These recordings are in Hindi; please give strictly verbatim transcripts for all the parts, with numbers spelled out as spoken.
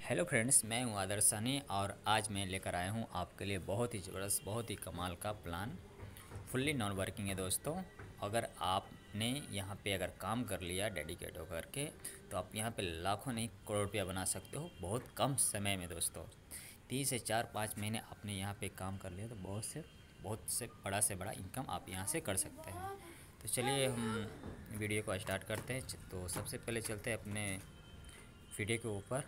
हेलो फ्रेंड्स, मैं हूं आदर्श सानी और आज मैं लेकर आया हूं आपके लिए बहुत ही ज़बरदस्त, बहुत ही कमाल का प्लान। फुल्ली नॉन वर्किंग है दोस्तों। अगर आपने यहां पे अगर काम कर लिया डेडिकेट होकर के, तो आप यहां पे लाखों नहीं करोड़ रुपया बना सकते हो बहुत कम समय में दोस्तों। तीन से चार पाँच महीने आपने यहाँ पे काम कर लिया तो बहुत से बहुत से बड़ा से बड़ा इनकम आप यहाँ से कर सकते हैं। तो चलिए हम वीडियो को स्टार्ट करते हैं। तो सबसे पहले चलते हैं अपने वीडियो के ऊपर।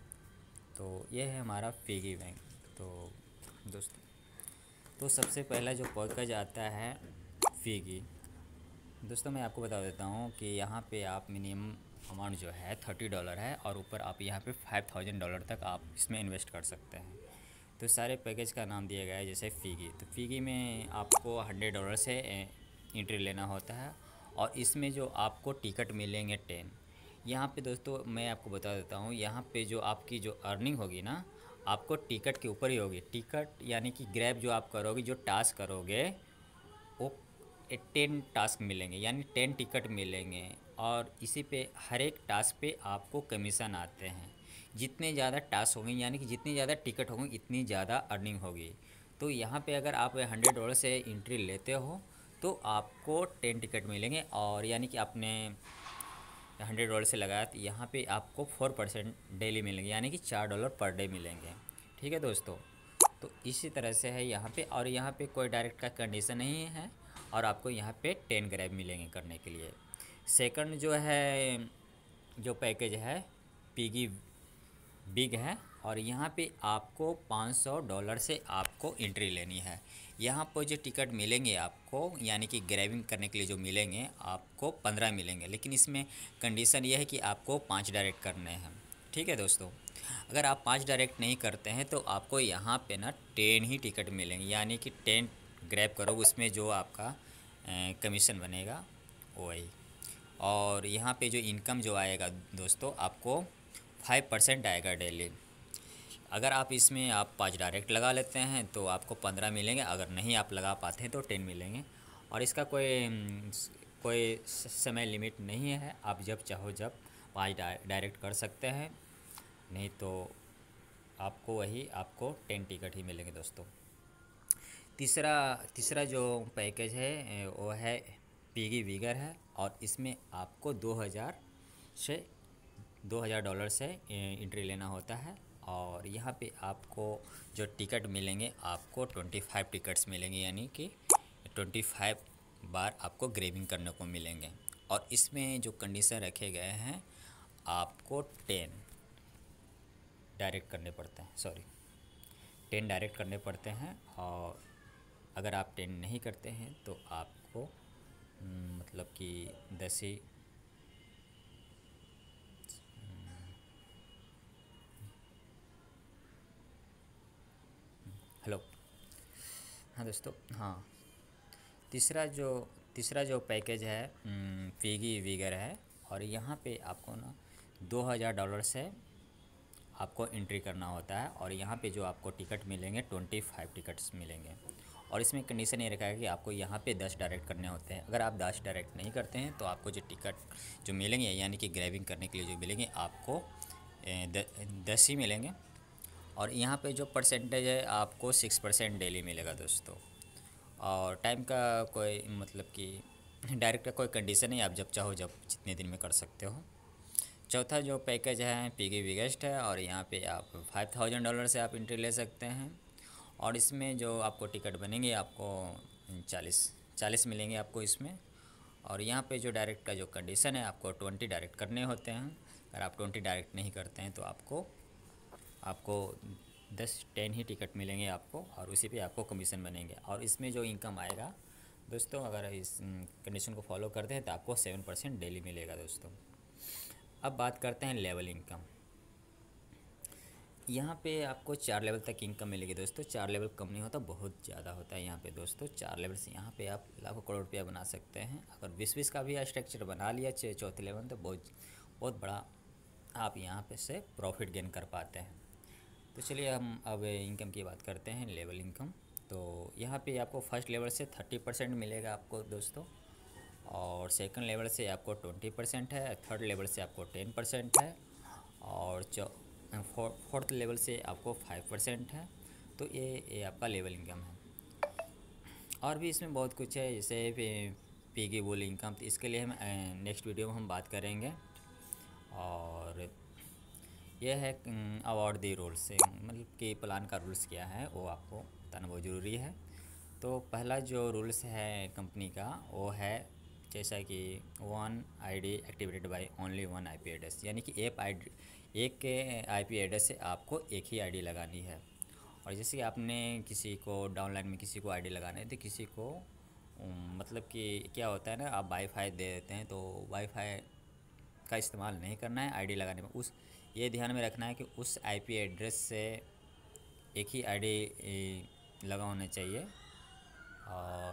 तो ये है हमारा पिगी बैंक। तो दोस्तों, तो सबसे पहला जो पैकेज आता है पिगी, दोस्तों मैं आपको बता देता हूँ कि यहाँ पे आप मिनिमम अमाउंट जो है थर्टी डॉलर है और ऊपर आप यहाँ पे फाइव थाउजेंड डॉलर तक आप इसमें इन्वेस्ट कर सकते हैं। तो सारे पैकेज का नाम दिया गया है जैसे पिगी। तो पिगी में आपको हंड्रेड डॉलर से एंट्री लेना होता है और इसमें जो आपको टिकट मिलेंगे टेन। यहाँ पे दोस्तों मैं आपको बता देता हूँ, यहाँ पे जो आपकी जो अर्निंग होगी ना, आपको टिकट के ऊपर ही होगी। टिकट यानी कि ग्रैब जो आप करोगे, जो टास्क करोगे, वो टेन टास्क मिलेंगे यानी टेन टिकट मिलेंगे और इसी पे हर एक टास्क पे आपको कमीशन आते हैं। जितने ज़्यादा टास्क होंगे यानी कि जितनी ज़्यादा टिकट होंगे इतनी ज़्यादा अर्निंग होगी। तो यहाँ पे अगर आप हंड्रेड डॉलर से एंट्री लेते हो तो आपको टेन टिकट मिलेंगे और यानी कि आपने हंड्रेड डॉलर से लगाया तो यहाँ पे आपको फोर परसेंट डेली मिलेंगे यानी कि चार डॉलर पर डे मिलेंगे। ठीक है दोस्तों। तो इसी तरह से है यहाँ पे, और यहाँ पे कोई डायरेक्ट का कंडीशन नहीं है और आपको यहाँ पे टेन ग्रैब मिलेंगे करने के लिए। सेकंड जो है जो पैकेज है पिगी बिग है और यहाँ पे आपको पाँच सौ डॉलर से आपको एंट्री लेनी है। यहाँ पर जो टिकट मिलेंगे आपको यानी कि ग्रैबिंग करने के लिए जो मिलेंगे आपको पंद्रह मिलेंगे, लेकिन इसमें कंडीशन ये है कि आपको पाँच डायरेक्ट करने हैं। ठीक है दोस्तों। अगर आप पाँच डायरेक्ट नहीं करते हैं तो आपको यहाँ पे ना टेन ही टिकट मिलेंगे यानी कि टेन ग्रैब करोगे उसमें जो आपका कमीशन बनेगा वही। और यहाँ पे जो इनकम जो आएगा दोस्तों आपको फाइव परसेंट आएगा डेली। अगर आप इसमें आप पाँच डायरेक्ट लगा लेते हैं तो आपको पंद्रह मिलेंगे, अगर नहीं आप लगा पाते हैं तो टेन मिलेंगे। और इसका कोई कोई समय लिमिट नहीं है, आप जब चाहो जब पाँच डायरेक्ट कर सकते हैं, नहीं तो आपको वही आपको टेन टिकट ही मिलेंगे दोस्तों। तीसरा तीसरा जो पैकेज है वो है पिगी बिगर है और इसमें आपको दो हज़ार से दो हज़ार डॉलर से एंट्री लेना होता है और यहाँ पे आपको जो टिकट मिलेंगे आपको ट्वेंटी फाइव टिकट्स मिलेंगे यानी कि ट्वेंटी फाइव बार आपको ग्रेविंग करने को मिलेंगे। और इसमें जो कंडीशन रखे गए हैं आपको टेन डायरेक्ट करने पड़ते हैं, सॉरी टेन डायरेक्ट करने पड़ते हैं। और अगर आप टेन नहीं करते हैं तो आपको मतलब कि दस ही हेलो हाँ दोस्तों, हाँ तीसरा जो तीसरा जो पैकेज है पिगी बिगर है और यहाँ पे आपको ना दो हज़ार डॉलर से आपको एंट्री करना होता है और यहाँ पे जो आपको टिकट मिलेंगे ट्वेंटी फाइव टिकट्स मिलेंगे। और इसमें कंडीशन ये रखा है कि आपको यहाँ पे दस डायरेक्ट करने होते हैं। अगर आप दस डायरेक्ट नहीं करते हैं तो आपको जो टिकट जो मिलेंगे यानी कि ग्रैबिंग करने के लिए जो मिलेंगे आपको दस ही मिलेंगे। और यहाँ पे जो परसेंटेज है आपको सिक्स परसेंट डेली मिलेगा दोस्तों। और टाइम का कोई मतलब कि डायरेक्ट का कोई कंडीशन नहीं, आप जब चाहो जब जितने दिन में कर सकते हो। चौथा जो पैकेज है पिगी बिगेस्ट है और यहाँ पे आप फाइव थाउजेंड डॉलर से आप एंट्री ले सकते हैं और इसमें जो आपको टिकट बनेंगे आपको चालीस चालीस मिलेंगे आपको इसमें। और यहाँ पे जो डायरेक्ट का जो कंडीशन है आपको ट्वेंटी डायरेक्ट करने होते हैं। अगर आप ट्वेंटी डायरेक्ट नहीं करते हैं तो आपको आपको दस टेन ही टिकट मिलेंगे आपको और उसी पे आपको कमीशन बनेंगे। और इसमें जो इनकम आएगा दोस्तों, अगर इस कंडीशन को फॉलो करते हैं तो आपको सेवन परसेंट डेली मिलेगा दोस्तों। अब बात करते हैं लेवल इनकम। यहाँ पे आपको चार लेवल तक इनकम मिलेगी दोस्तों। चार लेवल कम नहीं होता, बहुत ज़्यादा होता है यहाँ पे दोस्तों। चार लेवल से यहाँ पे आप लाखों करोड़ रुपया बना सकते हैं। अगर बीस बीस का भी स्ट्रक्चर बना लिया चौथे लेवल तो बहुत बहुत बड़ा आप यहाँ पे से प्रॉफिट गेन कर पाते हैं। तो चलिए हम अब इनकम की बात करते हैं, लेवल इनकम। तो यहाँ पे आपको फर्स्ट लेवल से थर्टी परसेंट मिलेगा आपको दोस्तों और सेकंड लेवल से आपको ट्वेंटी परसेंट है, थर्ड लेवल से आपको टेन परसेंट है और चौ फोर्थ लेवल से आपको फाइव परसेंट है। तो ये ये आपका लेवल इनकम है। और भी इसमें बहुत कुछ है, जैसे पिगी बुल इनकम, तो इसके लिए हम नेक्स्ट वीडियो में हम बात करेंगे। और यह है अवार्ड दी रूल्स, मतलब कि प्लान का रूल्स क्या है वो आपको बताना बहुत ज़रूरी है। तो पहला जो रूल्स है कंपनी का वो है, जैसा कि one ID activated by only one IP address, यानी कि एक आईडी एक के आईपी एड्रेस से आपको एक ही आईडी लगानी है। और जैसे कि आपने किसी को डाउनलाइन में किसी को आईडी लगाना है, तो किसी को मतलब कि क्या होता है ना, आप वाईफाई दे देते हैं, तो वाईफाई का इस्तेमाल नहीं करना है आईडी लगाने में। उस ये ध्यान में रखना है कि उस आईपी एड्रेस से एक ही आईडी लगा होना चाहिए। और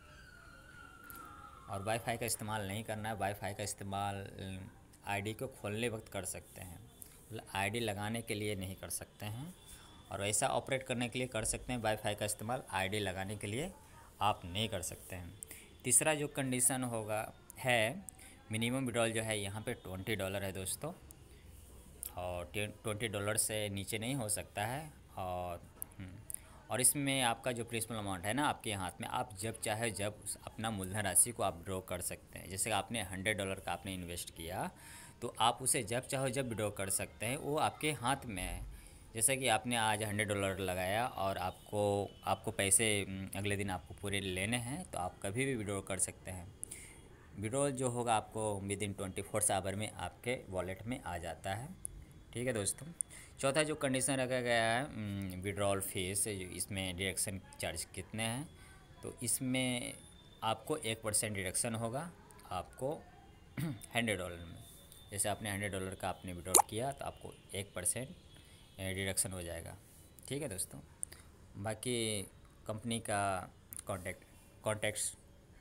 और वाईफाई का इस्तेमाल नहीं करना है। वाईफाई का इस्तेमाल आईडी को खोलने वक्त कर सकते हैं, मतलब आईडी लगाने के लिए नहीं कर सकते हैं। और वैसा ऑपरेट करने के लिए कर सकते हैं, वाईफाई का इस्तेमाल आईडी लगाने के लिए आप नहीं कर सकते हैं। तीसरा जो कंडीशन होगा है, मिनिमम विड्रॉल जो है यहाँ पे ट्वेंटी डॉलर है दोस्तों, और ट्वेंटी डॉलर से नीचे नहीं हो सकता है। और और इसमें आपका जो प्रिंसिपल अमाउंट है ना आपके हाथ में, आप जब चाहे जब अपना मूलधन राशि को आप ड्रॉ कर सकते हैं। जैसे आपने हंड्रेड डॉलर का आपने इन्वेस्ट किया, तो आप उसे जब चाहो जब विड्रॉ कर सकते हैं, वो आपके हाथ में है। जैसे कि आपने आज हंड्रेड डॉलर लगाया और आपको आपको पैसे अगले दिन आपको पूरे लेने हैं, तो आप कभी भी विड्रॉ कर सकते हैं। विड्रॉल जो होगा आपको within twenty four hour में आपके वॉलेट में आ जाता है। ठीक है दोस्तों। चौथा जो कंडीशन रखा गया है विड्रॉल फीस, इसमें डिडक्शन चार्ज कितने हैं, तो इसमें आपको एक परसेंट डिडक्शन होगा आपको हंड्रेड डॉलर में। जैसे आपने हंड्रेड डॉलर का आपने विड्रॉल किया, तो आपको एक परसेंट डिडक्शन हो जाएगा। ठीक है दोस्तों। बाकी कंपनी का कॉन्टैक्ट कॉन्टैक्ट्स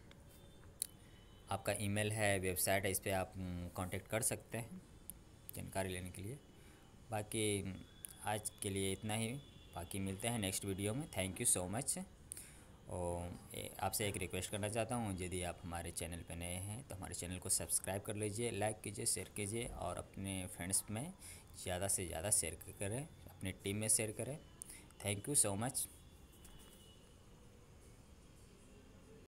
आपका ईमेल है, वेबसाइट है, इस पर आप कांटेक्ट कर सकते हैं जानकारी लेने के लिए। बाकी आज के लिए इतना ही, बाकी मिलते हैं नेक्स्ट वीडियो में। Thank you so much. और आपसे एक रिक्वेस्ट करना चाहता हूँ, यदि आप हमारे चैनल पर नए हैं तो हमारे चैनल को सब्सक्राइब कर लीजिए, लाइक कीजिए, शेयर कीजिए, और अपने फ्रेंड्स में ज़्यादा से ज़्यादा शेयर करें, अपनी टीम में शेयर करें। Thank you so much.